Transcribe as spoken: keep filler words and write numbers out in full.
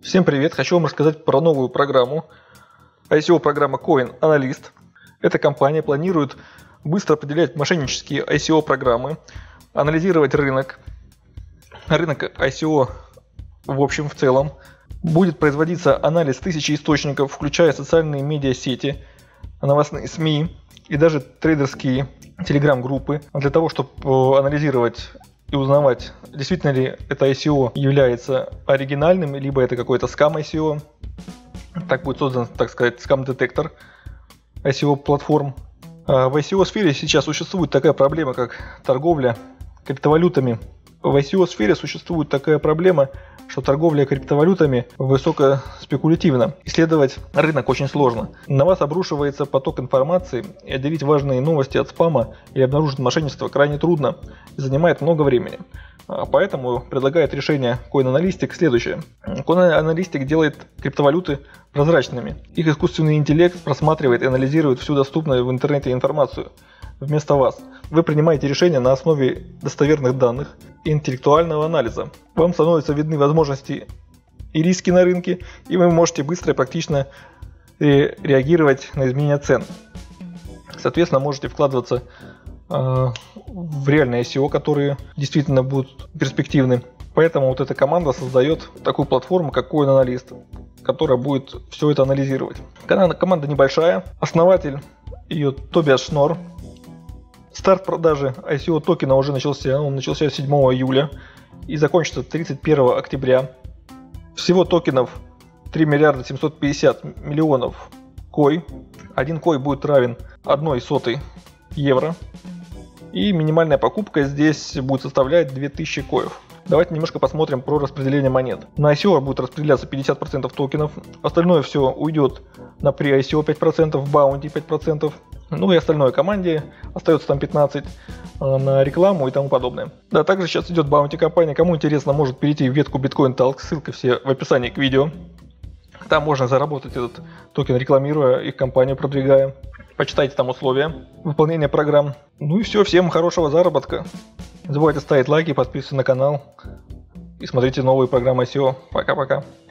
Всем привет! Хочу вам рассказать про новую программу. ай си о-программа Coin Analyst. Эта компания планирует быстро определять мошеннические ай си о-программы, анализировать рынок, рынок ай си о в общем, в целом. Будет производиться анализ тысячи источников, включая социальные медиасети, новостные СМИ и даже трейдерские телеграм-группы, для того, чтобы анализировать и узнавать, действительно ли это ай си о является оригинальным, либо это какой-то скам ай си о. Так будет создан, так сказать, скам-детектор ай си о-платформ. В ай си о-сфере сейчас существует такая проблема, как торговля криптовалютами. В ай си о-сфере существует такая проблема, что торговля криптовалютами высокоспекулятивна. Исследовать рынок очень сложно. На вас обрушивается поток информации, и отделить важные новости от спама или обнаружить мошенничество крайне трудно и занимает много времени. Поэтому предлагает решение Coin Analytic следующее. Coin Analytic делает криптовалюты прозрачными. Их искусственный интеллект просматривает и анализирует всю доступную в интернете информацию вместо вас. Вы принимаете решения на основе достоверных данных и интеллектуального анализа. Вам становятся видны возможности и риски на рынке, и вы можете быстро и практично реагировать на изменения цен. Соответственно, можете вкладываться э, в реальные ай си о, которые действительно будут перспективны. Поэтому вот эта команда создает такую платформу, как Coin Analyst, которая будет все это анализировать. Команда небольшая, основатель ее Тобиас Шнор. Старт продажи ай си о токена уже начался, он начался седьмого июля и закончится тридцать первого октября. Всего токенов три миллиарда семьсот пятьдесят миллионов кой. Один кой будет равен одной сотой евро. И минимальная покупка здесь будет составлять две тысячи коев. Давайте немножко посмотрим про распределение монет. На ай си о будет распределяться пятьдесят процентов токенов, остальное все уйдет на при-ай си о пять процентов, баунти пять процентов. Ну и остальное команде остается там пятнадцать процентов на рекламу и тому подобное. Да, также сейчас идет баунти кампания. Кому интересно, может перейти в ветку Bitcoin Talk, ссылка все в описании к видео. Там можно заработать этот токен, рекламируя их компанию, продвигая. Почитайте там условия выполнения программ. Ну и все, всем хорошего заработка. Не забывайте ставить лайки, подписываться на канал и смотрите новые программы ай си о. Пока-пока.